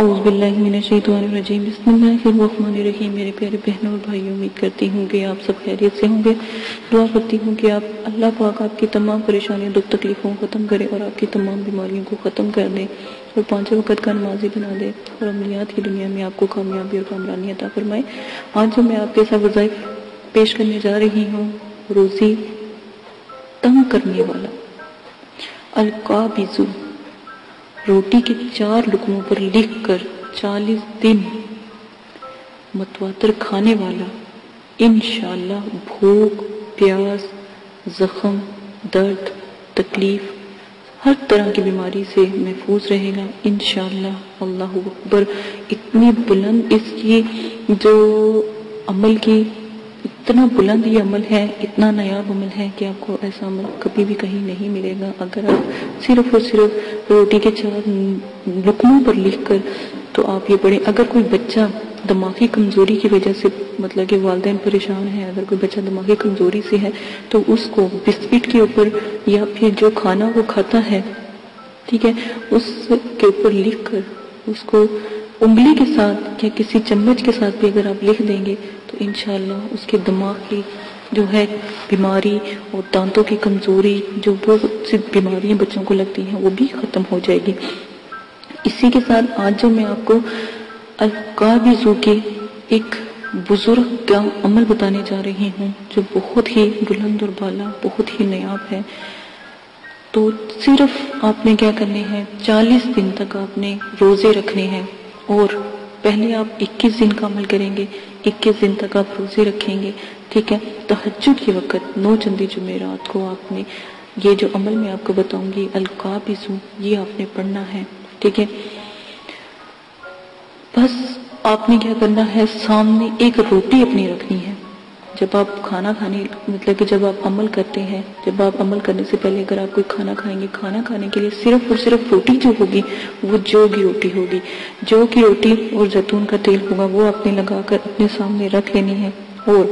اعوذ باللہ من الشیطان الرجیم، بسم اللہ الرحمن الرحیم۔ میرے پیارے بہنوں اور بھائیوں، امید کرتی ہوں کہ آپ سب خیریت سے ہوں گے۔ دعا کرتی ہوں کہ اللہ پاک آپ کی تمام پریشانیوں دکھ تکلیفوں کو ختم کرے اور آپ کی تمام بیماریوں کو ختم کر دے اور 5 وقت کا نمازی بنا دے اور عملیات کی دنیا میں آپ کو کامیابی اور کامرانی عطا فرمائے۔ آج جو میں آپ کے ساتھ وظائف پیش کرنے جا رہی ہوں، روزی تنگ کرنے والا، القابض، روٹی کے 4 لقموں پر لکھ کر 40 دن متواتر کھانے والا انشاءاللہ بھوک، پیاس، زخم، درد، تکلیف، ہر طرح کی بیماری سے محفوظ رہے گا انشاءاللہ۔ اللہ اکبر۔ اتنی بلند اس کی جو عمل کی، اتنا بلند یہ عمل ہے، اتنا نایاب عمل ہے کہ آپ کو ایسا عمل کبھی بھی کہیں نہیں ملے گا۔ اگر آپ صرف اور صرف روٹی کے 4 لقموں پر لکھ کر تو آپ یہ پڑھیں۔ اگر کوئی بچہ دماغی کمزوری کی وجہ سے، مطلب کہ والدین پریشان ہیں، اگر کوئی بچہ دماغی کمزوری سے ہے تو اس کو بسکٹ کے اوپر یا پھر جو کھانا وہ کھاتا ہے، ٹھیک ہے، اس کے اوپر لکھ کر اس کو انگلی کے ساتھ یا کسی چمچ کے ساتھ بھی اگر آپ لکھ دیں گے تو انشاءاللہ اس کے دماغ کی جو ہے بیماری اور دانتوں کی کمزوری، جو بہت سی بیماریاں بچوں کو لگتی ہیں، وہ بھی ختم ہو جائے گی۔ اسی کے ساتھ آج جو میں آپ کو القابض کے ایک بزرگ کا عمل بتانے جا رہی ہوں جو بہت ہی بلند اور بالا، بہت ہی نایاب ہے، تو صرف آپ نے کیا کرنے ہیں، 40 دن تک آپ نے روزے رکھنے ہیں۔ اور پہلے آپ 21 دن کا عمل کریں گے، 21 دن تک آپ روزے رکھیں گے، ٹھیک ہے۔ تہجد کے وقت 9 چندی جمعرات کو آپ نے یہ جو عمل میں آپ کو بتاؤں گی القابض، یہ آپ نے پڑھنا ہے، ٹھیک ہے۔ بس آپ نے کیا کرنا ہے، سامنے ایک روٹی اپنی رکھنی ہے۔ جب آپ کھانا کھانے، مطلب کہ جب آپ عمل کرتے ہیں، جب آپ عمل کرنے سے پہلے اگر آپ کوئی کھانا کھائیں گے، کھانا کھانے کے لیے صرف اور صرف روٹی جو ہوگی وہ جو کی روٹی ہوگی، جو کی روٹی اور زیتون کا تیل ہوگا وہ آپ نے لگا کر اپنے سامنے رکھ لینی ہے۔ اور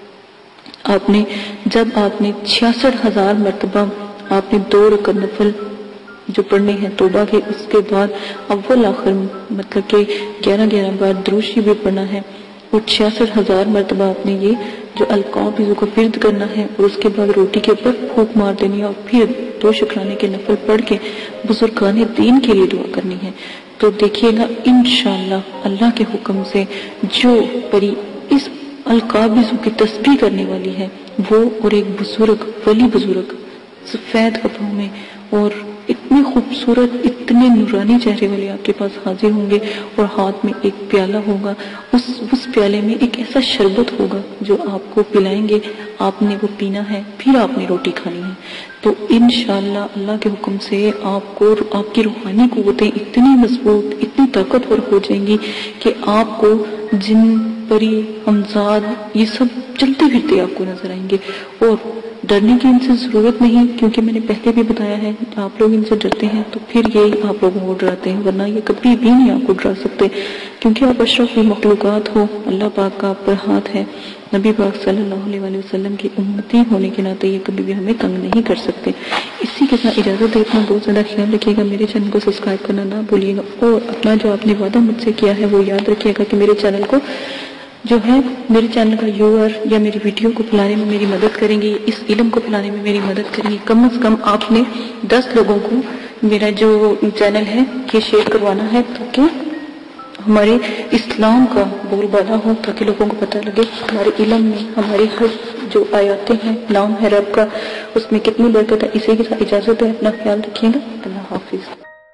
آپ نے جب آپ نے 66,000 مرتبہ آپ نے 2 رکعت نفل جو پڑھنے ہیں توبہ کے، اس کے بعد اول آخر مطلب کہ 11 بار درود شریف بھی پڑھنا ہے، اور 66,000 مرتبہ آپ نے یہ جو القابض کو ورد کرنا ہے، اور اس کے بعد روٹی کے اوپر پھونک مار دینی ہے، اور پھر 2 شکرانے کے نفل پڑھ کے بزرگان دین کے لیے دعا کرنی ہے۔ تو دیکھیے گا انشاءاللہ اللہ کے حکم سے جو پری اس القابض کی تسبیح کرنے والی ہے وہ اور ایک بزرگ، ولی بزرگ سفید کپڑوں میں اور اتنے خوبصورت، اتنے نورانی چہرے والے آپ کے پاس حاضر ہوں گے، اور ہاتھ میں ایک پیالہ ہوگا، اس پیالے میں ایک ایسا شربت ہوگا جو آپ کو پلائیں گے، آپ نے وہ پینا ہے، پھر آپ نے روٹی کھانی ہے۔ تو انشاءاللہ اللہ کے حکم سے آپ کو آپ کی روحانی قوتیں اتنی مضبوط، اتنی طاقتور ہو جائیں گی کہ آپ کو جن، پری، ہمزاد یہ سب چلتے پھرتے آپ کو نظر آئیں گے۔ اور ڈرنے کی ان سے ضرورت نہیں، کیونکہ میں نے پہلے بھی بتایا ہے آپ لوگ ان سے ڈرتے ہیں تو پھر یہ آپ لوگوں کو ڈراتے ہیں، ورنہ یہ کبھی بھی نہیں آپ کو ڈرا سکتے، کیونکہ آپ اشرف المخلوقات ہو، اللہ پاک کا آپ پر ہاتھ ہے، نبی پاک صلی اللہ علیہ وآلہ وسلم کی امتی ہونے کے ناطے یہ کبھی بھی ہمیں تنگ نہیں کر سکتے۔ اسی کے ساتھ اجازت ہے، اپنا بہت زیادہ خیال رکھیے گا، میرے چینل کو سبسکرائب کرنا نہ بھولیے گا، اور اپنا جو آپ نے وعدہ مجھ سے کیا ہے وہ یاد رکھیے گا کہ میرے چینل کو جو ہے، میرے چینل کا یوور یا میری ویڈیو کو پھیلانے میں میری مدد کریں گے، اس علم کو پھیلانے میں میری مدد کریں گے۔ کم از کم آپ نے 10 لوگوں کو میرا جو چینل ہے یہ شیئر کروانا ہے، تاکہ ہمارے اسلام کا بول بالا ہو، تاکہ لوگوں کو پتہ لگے ہمارے علم میں ہماری ہر جو آیاتیں ہیں، نام ہے رب کا، اس میں کتنی برکت ہے۔ اسی کے ساتھ اجازت ہے، اپنا خیال رکھیے گا، اللہ حافظ۔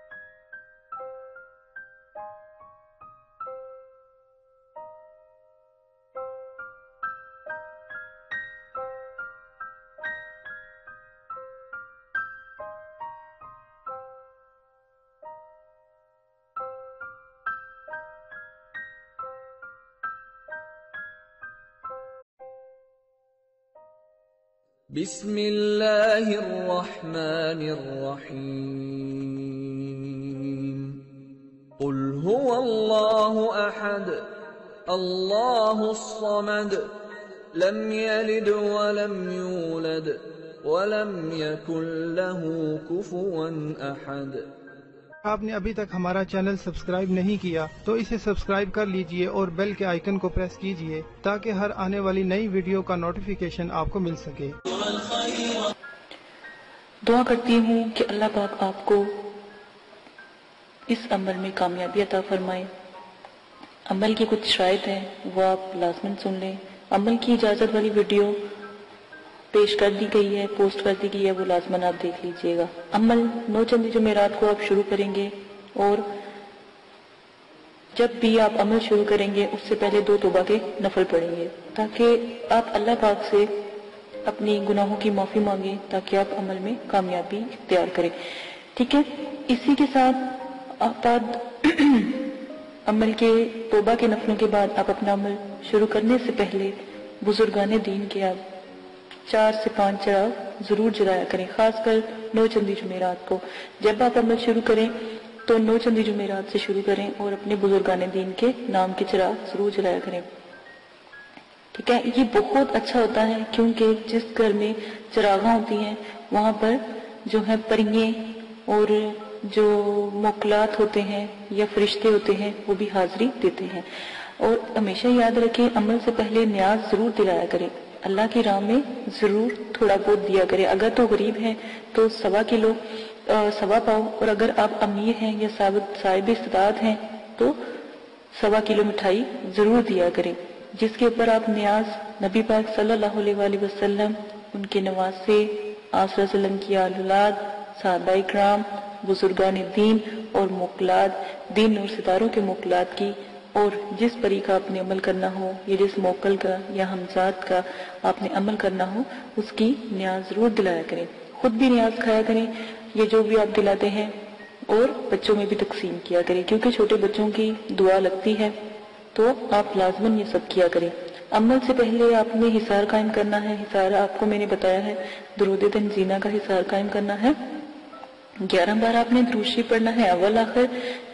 بسم اللہ الرحمن الرحیم۔ قل هو اللہ احد اللہ الصمد لم یلد ولم یولد ولم یکن له کفوا احد۔ آپ نے ابھی تک ہمارا چینل سبسکرائب نہیں کیا تو اسے سبسکرائب کر لیجئے اور بیل کے آئیکن کو پریس کیجئے تاکہ ہر آنے والی نئی ویڈیو کا نوٹیفیکیشن آپ کو مل سکے۔ دعا کرتی ہوں کہ اللہ پاک آپ کو اس عمل میں کامیابی عطا فرمائے۔ عمل کی کچھ شرائط ہیں وہ آپ لازماً سن لیں۔ عمل کی اجازت والی ویڈیو پیش کر دی گئی ہے، پوسٹ کر دی گئی ہے، وہ لازماً آپ دیکھ لیجئے گا۔ عمل 9 چندی جمعرات کو آپ شروع کریں گے اور جب بھی آپ عمل شروع کریں گے اس سے پہلے 2 توبہ کے نفل پڑھیں گے تاکہ آپ اللہ پاک سے اپنی گناہوں کی معافی مانگیں تاکہ آپ عمل میں کامیابی اختیار کریں، ٹھیک ہے۔ اسی کے ساتھ آپ عمل کے توبہ کے نفلوں کے بعد آپ اپنا عمل شروع کرنے سے پہلے بزرگان دین کے آپ 4 سے 5 چراغ ضرور جلایا کریں، خاص کر 9 چندی جمعرات کو۔ جب آپ عمل شروع کریں تو 9 چندی جمعرات سے شروع کریں اور اپنے بزرگان دین کے نام کے چراغ ضرور جلایا کریں، ٹھیک ہے۔ یہ بہت اچھا ہوتا ہے کیونکہ جس گھر میں چراغاں ہوتی ہیں وہاں پر جو ہے پریے اور جو موکلات ہوتے ہیں یا فرشتے ہوتے ہیں وہ بھی حاضری دیتے ہیں۔ اور ہمیشہ یاد رکھیں عمل سے پہلے نیاز ضرور دلایا کریں، اللہ کی راہ میں ضرور تھوڑا بہت دیا کریں۔ اگر تو غریب ہیں تو 1.25 کلو 1.25 پاؤ، اور اگر آپ امیر ہیں یا صاحب استطاعت ہیں تو 1.25 کلو مٹھائی ضرور دیا کریں، جس کے اوپر آپ نیاز نبی پاک صلی اللہ علیہ وآلہ وسلم، ان کے نواسے، آپ صلی اللہ علیہ وسلم کی اولاد، صحابہ کرام، بزرگان دین اور موکلات، دین اور ستاروں کے موکلات کی، اور جس پری کا آپ نے عمل کرنا ہو یا جس موکل کا یا ہمزاد کا آپ نے عمل کرنا ہو اس کی نیاز ضرور دلایا کریں۔ خود بھی نیاز کھایا کریں یہ جو بھی آپ دلاتے ہیں، اور بچوں میں بھی تقسیم کیا کریں کیونکہ چھوٹے بچوں کی دعا لگتی ہے، تو آپ لازماً یہ سب کیا کریں۔ عمل سے پہلے آپ نے حصار قائم کرنا ہے۔ حصار آپ کو میں نے بتایا ہے درود تنزینہ کا حصار قائم کرنا ہے۔ 11 بار آپ نے درود شریف پڑھنا ہے اول آخر،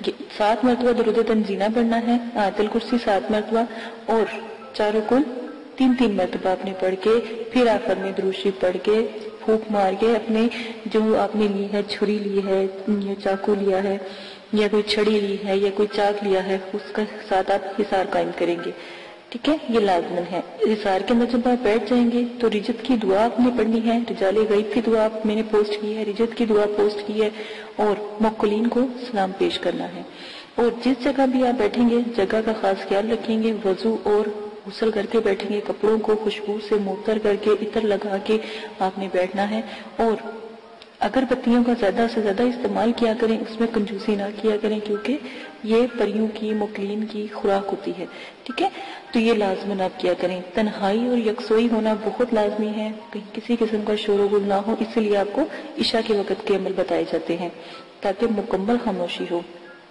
7 مرتبہ درود تنزینہ پڑھنا ہے، آیت الکرسی 7 مرتبہ، اور چاروں کل 3 مرتبہ آپ نے پڑھ کے پھر آخر میں درود شریف پڑھ کے پھونک مار کے اپنے جو آپ نے لی ہے، چھری لی ہے یا چاقو لیا ہے یا کوئی چھڑی لی ہے یا کوئی چاک لیا ہے، اس کا ساتھ آپ حصار قائم کریں گے، ٹھیک ہے۔ یہ لازمن ہے۔ حصار کے اندر جب آپ بیٹھ جائیں گے تو رجت کی دعا آپ نے پڑھنی ہے، رجال غیب کی دعا میں نے پوسٹ کی ہے، رجت کی دعا پوسٹ کی ہے، اور موکلین کو سلام پیش کرنا ہے۔ اور جس جگہ بھی آپ بیٹھیں گے جگہ کا خاص خیال رکھیں گے، وضو اور غسل کر کے بیٹھیں گے، کپڑوں کو خوشبو سے معطر کر کے عطر لگا کے آپ نے بیٹھنا ہے، اور اگر بتیوں کا زیادہ سے زیادہ استعمال کیا کریں، اس میں کنجوسی نہ کیا کریں کیونکہ یہ پریوں کی موکلین کی خوراک ہوتی ہے، ٹھیک ہے۔ تو یہ لازماً آپ کیا کریں۔ تنہائی اور یکسوئی ہونا بہت لازمی ہے، کہیں کسی قسم کا شور و غل نہ ہو، اس لیے آپ کو عشاء کے وقت کے عمل بتائے جاتے ہیں تاکہ مکمل خاموشی ہو۔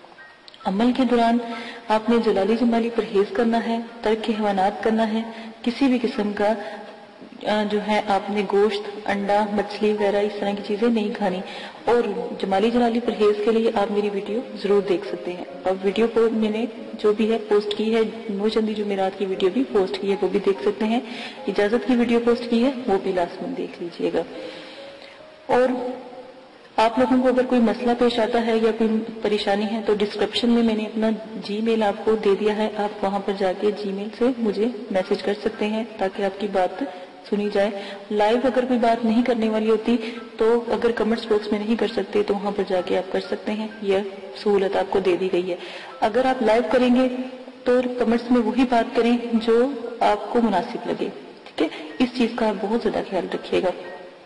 عمل کے دوران آپ نے جلالی جمالی پرہیز کرنا ہے، ترک حیوانات کرنا ہے، کسی بھی قسم کا جو ہے آپ نے گوشت، انڈا، مچھلی وغیرہ اس طرح کی چیزیں نہیں کھانی، اور جمالی جلالی پرہیز کے لیے آپ میری ویڈیو ضرور دیکھ سکتے ہیں، اور ویڈیو کو میں نے جو بھی ہے پوسٹ کی ہے، 9 چندی جمعرات کی ویڈیو بھی پوسٹ کی ہے، وہ بھی دیکھ سکتے ہیں، اجازت کی ویڈیو پوسٹ کی ہے وہ بھی لازماً دیکھ لیجئے گا۔ اور آپ لوگوں کو اگر کوئی مسئلہ پیش آتا ہے یا کوئی پریشانی ہے تو ڈسکرپشن میں نے اپنا جی میل آپ کو دے دیا ہے، آپ وہاں پر جا کے جی میل سے مجھے میسج کر سکتے ہیں تاکہ آپ کی بات سنی جائے۔ لائیو اگر کوئی بات نہیں کرنے والی ہوتی تو اگر کمنٹس باکس میں نہیں کر سکتے تو وہاں پر جا کے آپ کر سکتے ہیں، یہ سہولت آپ کو دے دی گئی ہے۔ اگر آپ لائیو کریں گے تو کمنٹس میں وہی بات کریں جو آپ کو مناسب لگے، ٹھیک ہے۔ اس چیز کا آپ بہت زیادہ خیال رکھیے گا۔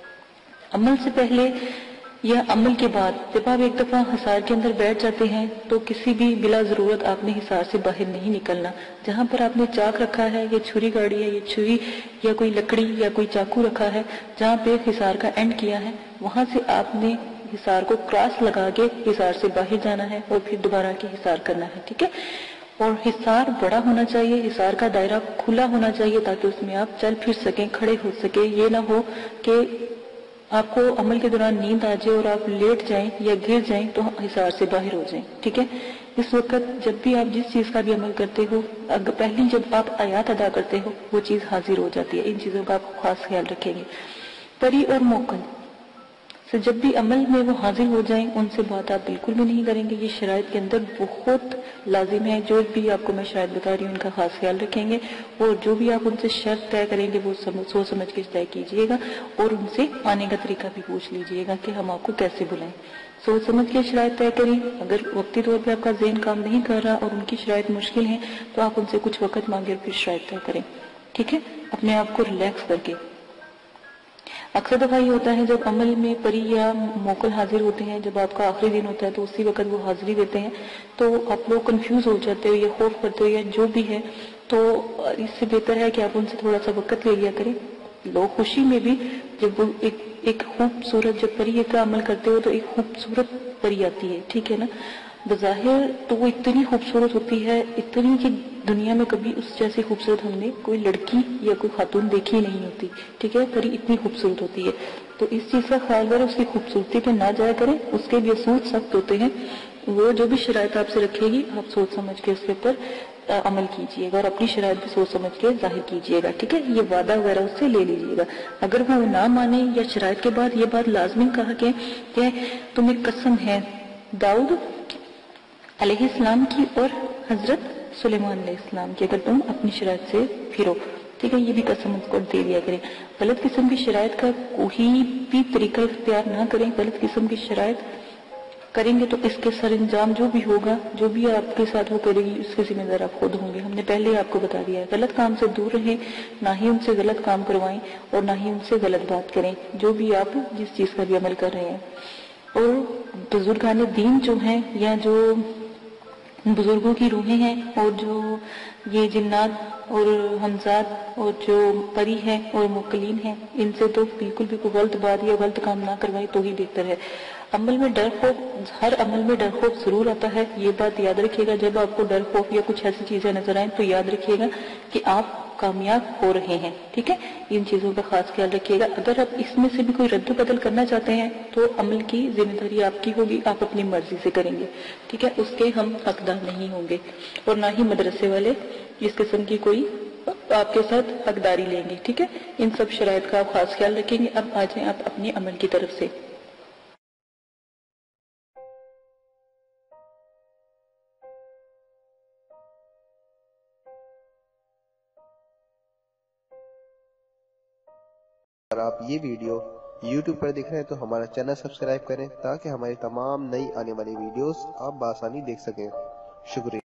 عمل سے پہلے یا عمل کے بعد جب آپ ایک دفعہ حصار کے اندر بیٹھ جاتے ہیں تو کسی بھی بلا ضرورت آپ نے حصار سے باہر نہیں نکلنا۔ جہاں پر آپ نے چاک رکھا ہے یا چھری گاڑی ہے یا چھری یا کوئی لکڑی یا کوئی چاقو رکھا ہے، جہاں پہ حصار کا اینڈ کیا ہے وہاں سے آپ نے حصار کو کراس لگا کے حصار سے باہر جانا ہے اور پھر دوبارہ کے حصار کرنا ہے، ٹھیک ہے۔ اور حصار بڑا ہونا چاہیے، حصار کا دائرہ کھلا ہونا چاہیے تاکہ اس میں آپ چل پھر سکیں، کھڑے ہو سکیں۔ یہ نہ ہو کہ آپ کو عمل کے دوران نیند آ جائے اور آپ لیٹ جائیں یا گر جائیں تو حصار سے باہر ہو جائیں، ٹھیک ہے۔ اس وقت جب بھی آپ جس چیز کا بھی عمل کرتے ہو، پہلی جب آپ آیات ادا کرتے ہو وہ چیز حاضر ہو جاتی ہے، ان چیزوں کا آپ خاص خیال رکھیں گے۔ پری اور موکل تو جب بھی عمل میں وہ حاضر ہو جائیں ان سے بات آپ بالکل بھی نہیں کریں گے. یہ شرائط کے اندر بہت لازم ہے. جو بھی آپ کو میں شرائط بتا رہی ہوں ان کا خاص خیال رکھیں گے، اور جو بھی آپ ان سے شرط طے کریں گے وہ سوچ سمجھ کے طے کیجیے گا، اور ان سے آنے کا طریقہ بھی پوچھ لیجیے گا کہ ہم آپ کو کیسے بلائیں. سوچ سمجھ کے شرائط طے کریں. اگر وقتی طور پہ آپ کا ذہن کام نہیں کر رہا اور ان کی شرائط مشکل ہیں تو آپ ان سے کچھ وقت مانگے اور پھر شرائط طے کریں. ٹھیک ہے، اپنے آپ کو ریلیکس کر کے. اکثر دفعہ یہ ہوتا ہے جب عمل میں پری یا موکل حاضر ہوتے ہیں، جب آپ کا آخری دن ہوتا ہے تو اسی وقت وہ حاضری دیتے ہیں تو آپ لوگ کنفیوز ہو جاتے ہو یا خوف کرتے ہو یا جو بھی ہے. تو اس سے بہتر ہے کہ آپ ان سے تھوڑا سا وقت لے لیا کریں. لوگ خوشی میں بھی جب وہ ایک خوبصورت جب پری کا عمل کرتے ہو تو ایک خوبصورت پری آتی ہے. ٹھیک ہے نا، بظاہر تو وہ اتنی خوبصورت ہوتی ہے، اتنی کہ دنیا میں کبھی اس جیسی خوبصورت ہم نے کوئی لڑکی یا کوئی خاتون دیکھی نہیں ہوتی. ٹھیک ہے، پری اتنی خوبصورت ہوتی ہے. تو اس چیز کا خیال کریں، اس کی خوبصورتی پہ نہ جایا کریں. اس کے بھی اصول سخت ہوتے ہیں. وہ جو بھی شرائط آپ سے رکھے گی آپ سوچ سمجھ کے اس کے اوپر عمل کیجیے گا، اور اپنی شرائط بھی سوچ سمجھ کے ظاہر کیجیے گا. ٹھیک ہے، یہ وعدہ وغیرہ اس سے لے لیجیے گا. اگر وہ نہ مانے یا شرائط کے بعد یہ بات لازمی کہا کہ تمہیں قسم ہے داؤد علیہ السلام کی اور حضرت سلیمان علیہ السلام کی، اگر تم اپنی شرائط سے پھرو. ٹھیک ہے، یہ بھی قسم اس کو دے دیا کریں. غلط قسم کی شرائط کا کوئی بھی طریقہ اختیار نہ کریں. غلط قسم کی شرائط کریں گے تو اس کے سر انجام جو بھی ہوگا، جو بھی آپ کے ساتھ وہ کرے گی اس کے ذمہ دار آپ خود ہوں گے. ہم نے پہلے آپ کو بتا دیا ہے. غلط کام سے دور رہیں، نہ ہی ان سے غلط کام کروائیں اور نہ ہی ان سے غلط بات کریں جو بھی آپ جس چیز کا بھی عمل کر رہے ہیں. اور بزرگان دین جو ہیں یا جو بزرگوں کی روحیں ہیں اور جو یہ جنات اور حمزات اور جو پری ہیں اور موکلین ہیں، ان سے تو بالکل بھی کوئی غلط بات یا غلط کام نہ کروائیں تو ہی بہتر ہے. عمل میں ڈر خوف، ہر عمل میں ڈر خوف ضرور آتا ہے. یہ بات یاد رکھیے گا. جب آپ کو ڈر خوف یا کچھ ایسی چیزیں نظر آئیں تو یاد رکھیے گا کہ آپ کامیاب ہو رہے ہیں. ٹھیک ہے، ان چیزوں کا خاص خیال رکھیے گا. اگر آپ اس میں سے بھی کوئی رد و بدل کرنا چاہتے ہیں تو عمل کی ذمہ داری آپ کی ہوگی، آپ اپنی مرضی سے کریں گے. ٹھیک ہے، اس کے ہم حقدار نہیں ہوں گے اور نہ ہی مدرسے والے اس قسم کی کوئی آپ کے ساتھ حقداری لیں گے. ٹھیک ہے، ان سب شرائط کا آپ خاص خیال رکھیں گے. اب آ جائیں آپ اپنے عمل کی طرف سے. اگر آپ یہ ویڈیو YouTube پر دیکھ رہے ہیں تو ہمارا چینل سبسکرائب کریں تاکہ ہماری تمام نئی آنے والی ویڈیوز آپ بآسانی دیکھ سکیں. شکریہ.